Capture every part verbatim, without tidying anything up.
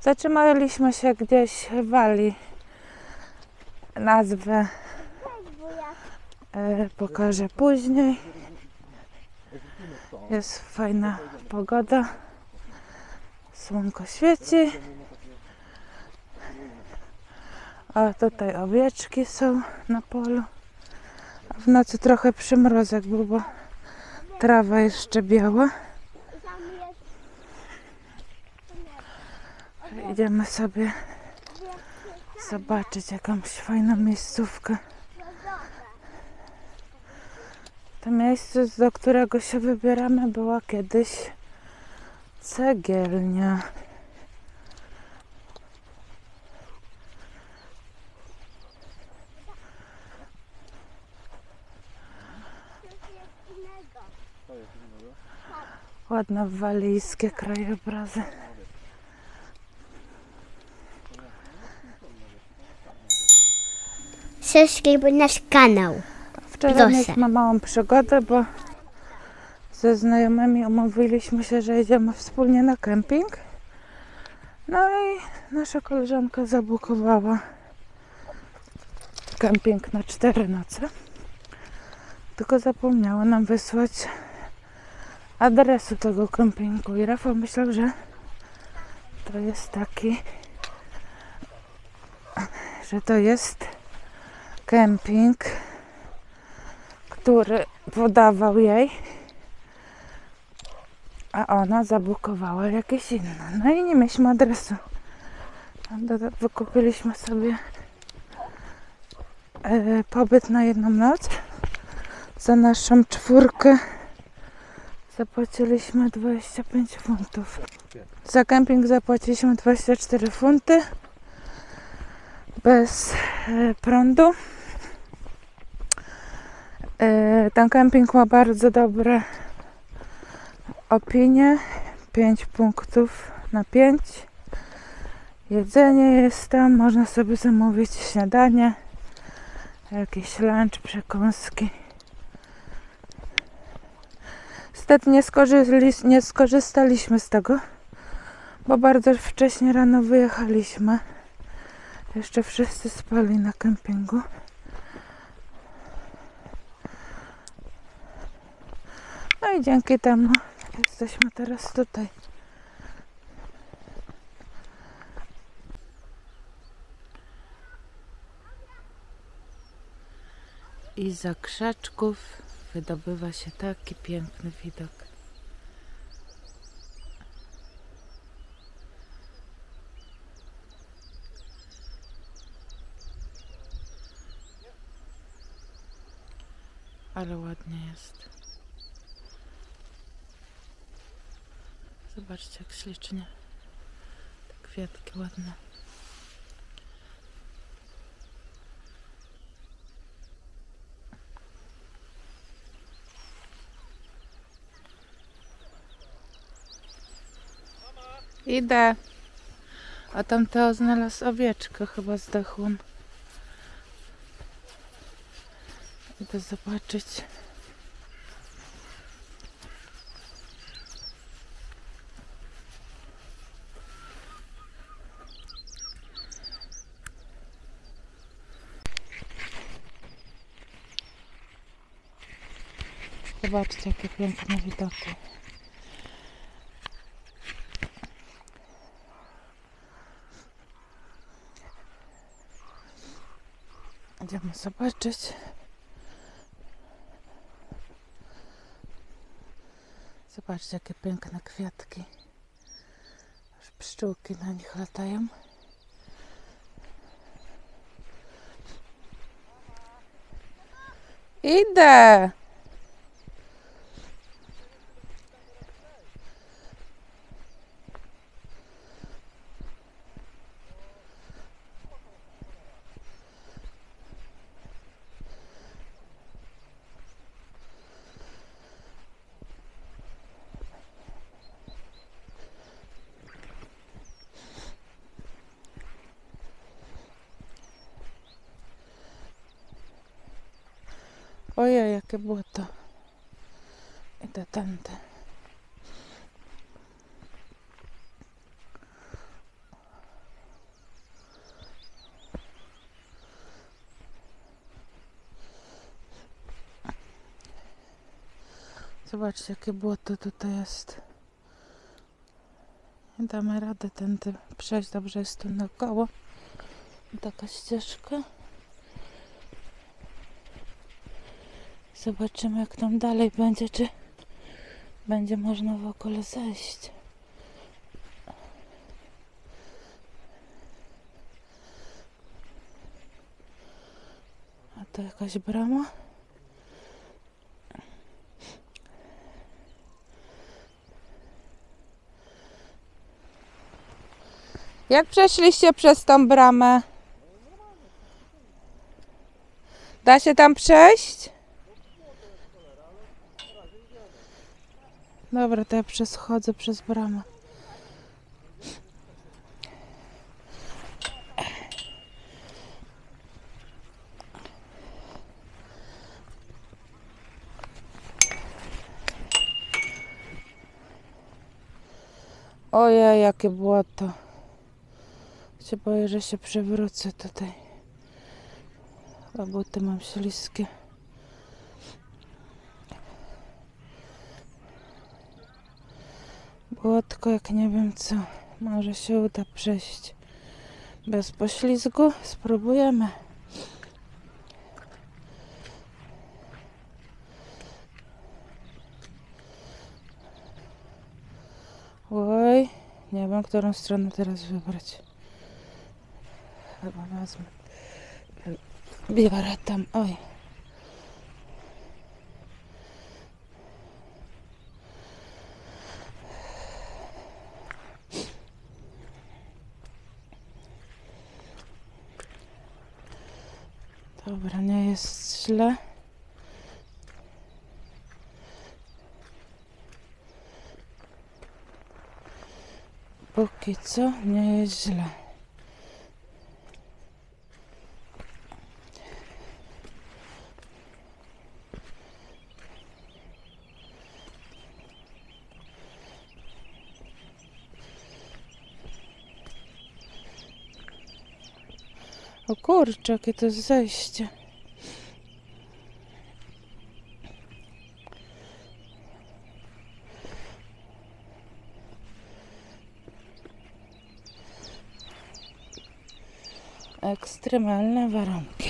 Zatrzymaliśmy się gdzieś w Walii. Nazwę e, pokażę później. Jest fajna pogoda. Słonko świeci. A tutaj owieczki są na polu. A w nocy trochę przymrozek był, bo trawa jeszcze biała. Idziemy sobie zobaczyć jakąś fajną miejscówkę. To miejsce, do którego się wybieramy, była kiedyś cegielnia. Ładne walijskie krajobrazy. Subskrybuj nasz kanał. Wczoraj mieliśmy małą przygodę, bo ze znajomymi umówiliśmy się, że jedziemy wspólnie na kemping. No i nasza koleżanka zabukowała kemping na cztery noce. Tylko zapomniała nam wysłać adresu tego kempingu i Rafał myślał, że to jest taki, że to jest kemping, który podawał jej, a ona zabukowała jakieś inne. No i nie mieliśmy adresu. Wykupiliśmy sobie e, pobyt na jedną noc. Za naszą czwórkę zapłaciliśmy dwadzieścia pięć funtów. Za kemping zapłaciliśmy dwadzieścia cztery funty bez e, prądu. E, ten kemping ma bardzo dobre opinie. pięć punktów na pięć. Jedzenie jest tam, można sobie zamówić śniadanie, jakiś lunch, przekąski. Niestety nie, skorzystali, nie skorzystaliśmy z tego, bo bardzo wcześnie rano wyjechaliśmy. Jeszcze wszyscy spali na kempingu. No i dzięki temu jesteśmy teraz tutaj. I za krzaczków wydobywa się taki piękny widok. Ale ładnie jest. Zobaczcie, jak ślicznie. Te kwiatki ładne. Idę. A tam Teo znalazł owieczkę, chyba zdechłą. Idę zobaczyć. Zobaczcie, jakie piękne widoki. Idziemy zobaczyć. Zobaczcie, jakie piękne kwiatki. Aż pszczółki na nich latają. Idę! Ojej, jakie błoto. Idę tędy. Zobaczcie, jakie błoto tutaj jest. Nie damy radę tędy przejść. Dobrze jest tu naokoło. Taka ścieżka. Zobaczymy, jak tam dalej będzie, czy będzie można w ogóle zejść. A to jakaś brama. Jak przeszliście przez tą bramę? Da się tam przejść? Dobra, to ja przeschodzę przez bramę. Ojej, jakie błoto. Się boję, że się przewrócę tutaj. A buty mam śliskie. Błotko, jak nie wiem co. Może się uda przejść bez poślizgu. Spróbujemy. Oj, nie wiem, którą stronę teraz wybrać. Chyba wezmę. Biorę tam, oj. Dobra, nie jest źle. Póki co nie jest źle. O kurczę, jakie to jest zejście. Ekstremalne warunki.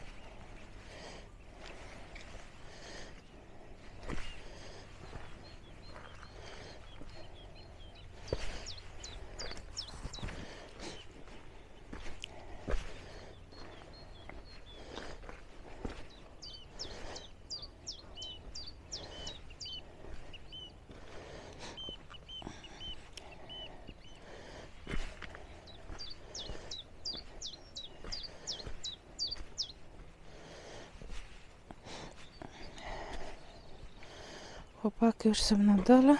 Chłopaki już są na dole,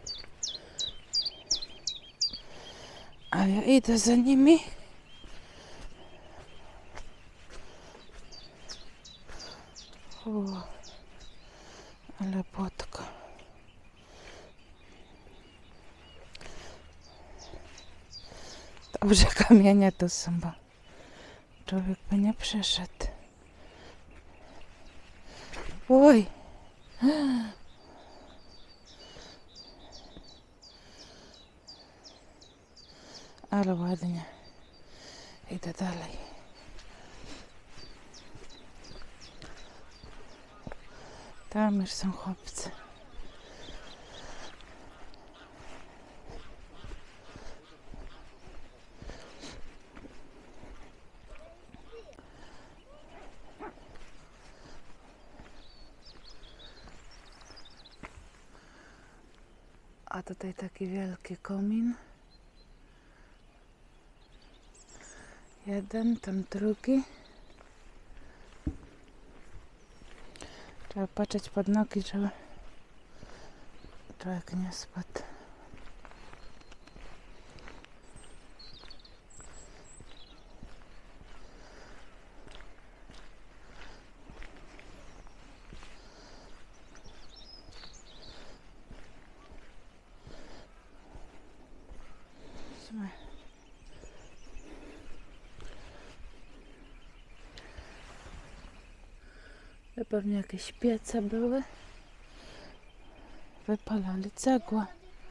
a ja idę za nimi. O, ale płotko. Dobrze, kamienie to są, bo człowiek by nie przeszedł. Oj! Ale ładnie. Idę dalej. Tam już są chłopcy. A tutaj taki wielki komin. Jeden, tam drugi. Trzeba patrzeć pod nogi, żeby człowiek nie spadł. To pewnie jakieś piece były. wypalali cegłę.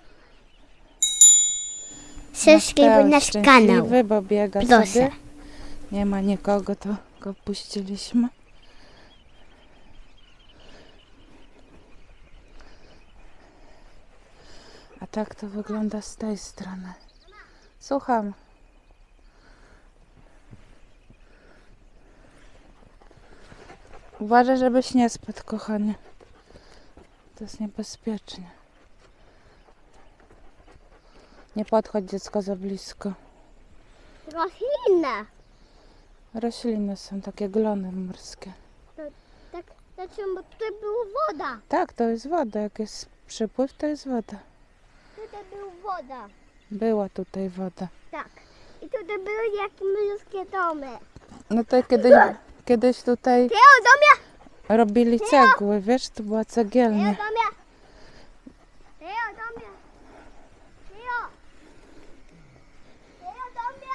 Subskrybuj nasz kanał. Szczęśliwy, bo biega Proszę. sobie. Nie ma nikogo, to go puściliśmy. A tak to wygląda z tej strony. Słucham. Uważaj, żebyś nie spadł, kochanie. To jest niebezpieczne. Nie podchodź, dziecko, za blisko. Roślina. Rośliny są takie glony morskie. Tak, znaczy, bo tutaj była woda. Tak, to jest woda. Jak jest przypływ, to jest woda. Tutaj była woda. Była tutaj woda. Tak. I tutaj były jakieś malutkie domy. No to kiedyś, kiedyś tutaj Teo, do mnie! robili cegły, wiesz, to była Teo, cegielnia. do mnie! Teo, do mnie! Teo! Teo, do mnie!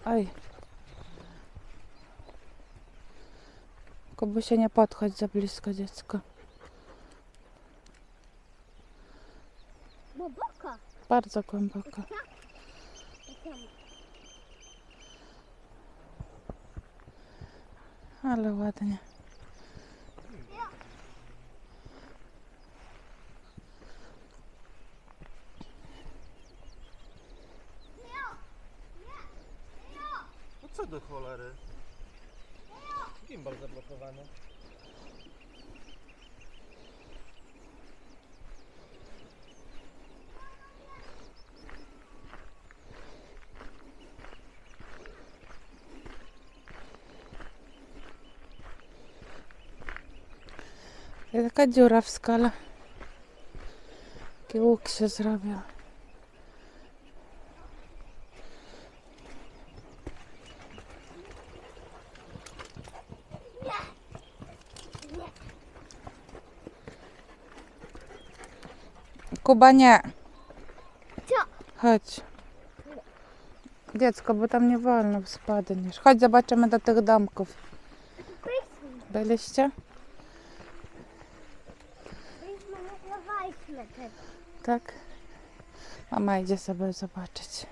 Oj. Kubusie, nie podchodź za blisko, dziecko. Głęboko. Bardzo głęboko. Ale ładnie. No co do cholery? Gimbal zablokowany. I taka dziura w skale. Taki łuk się zrobił. Kuba, nie. Co? Chodź. Dziecko, bo tam nie wolno, spadniesz. Chodź, zobaczymy do tych domków. Byliście? Byliśmy, tego. Tak? Mama idzie sobie zobaczyć.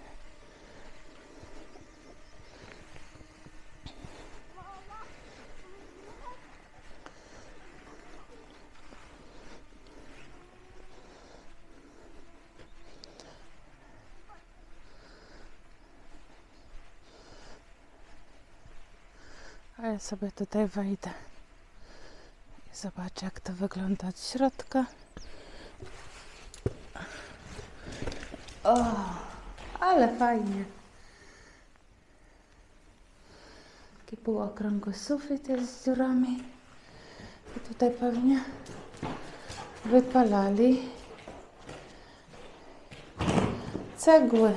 A ja sobie tutaj wejdę i zobaczę, jak to wygląda od środka. O, ale fajnie. Taki półokrągły sufit jest z dziurami. I tutaj pewnie wypalali cegły.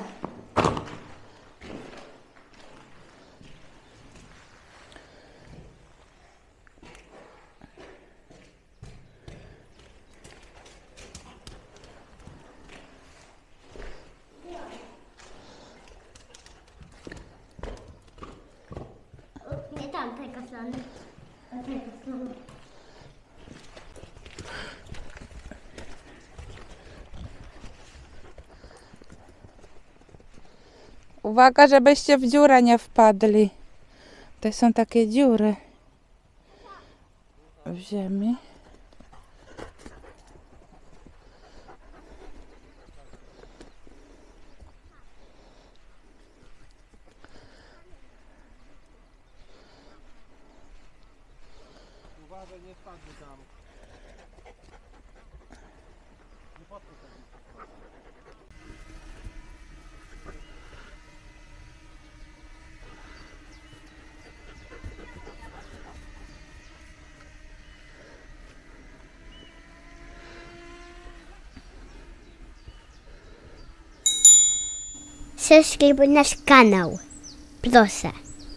Nie tamtego strony. Od tego strony. Uwaga, żebyście w dziurę nie wpadli. To są takie dziury w ziemi. Uważaj, nie spadnij tam. Nie podchodź tam. Subskrybuj nasz kanał. Proszę.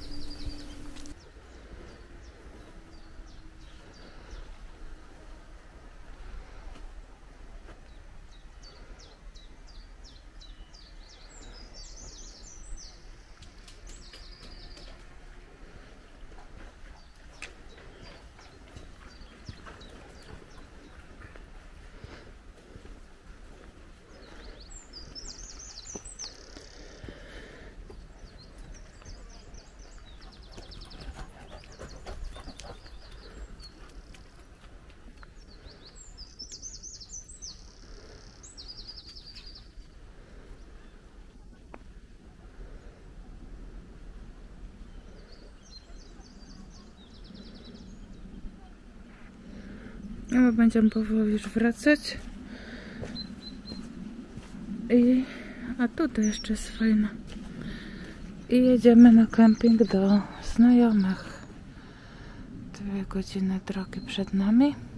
A my będziemy powoli już wracać. I, a tutaj jeszcze jest fajne. I jedziemy na kemping do znajomych. Dwie godziny drogi przed nami.